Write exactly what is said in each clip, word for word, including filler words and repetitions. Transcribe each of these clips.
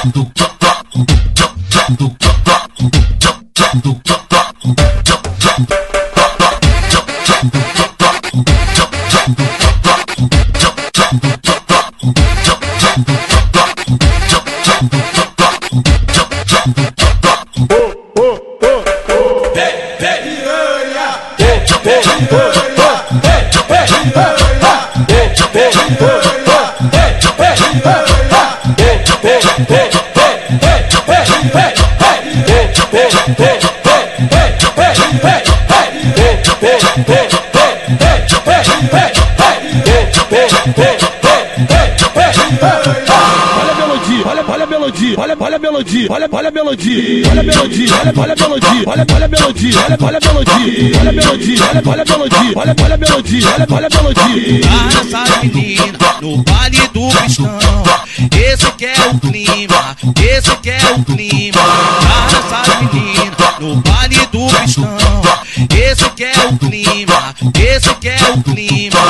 Olha a melodia, olha olha a melodia, olha olha a melodia, olha a melodia, olha olha a melodia, olha olha a melodia, olha olha a melodia, olha a melodia, olha olha a melodia, olha olha a melodia, olha olha a melodia. Para essa menina no baile do pistão, esse que é o clima, esse que é o clima. Para essa menina no baile do pistão, esse que é o clima, esse que é o clima.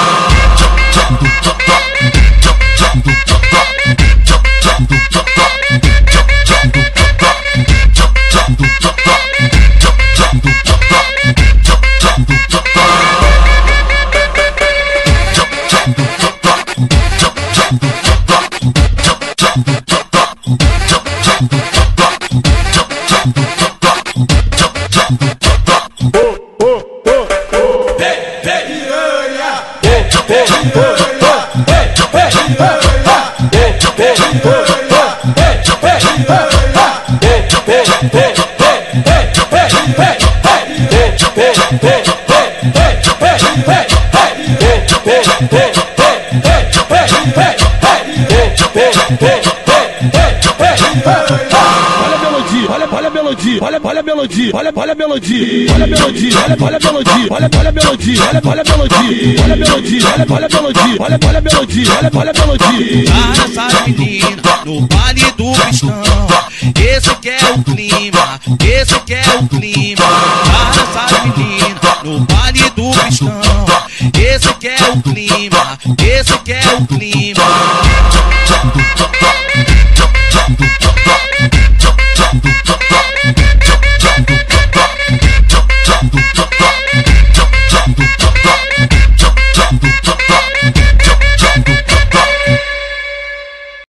Olha a melodia, olha olha a melodia, olha olha a melodia, olha a melodia, olha olha a melodia, olha olha a melodia, olha olha a melodia, olha a melodia, olha olha a melodia, olha olha a melodia, olha olha a melodia. Para essa menina no baile do pistão, esse que é o clima, esse que é o clima. Para essa menina no baile do pistão, esse que é o clima, esse que é o clima.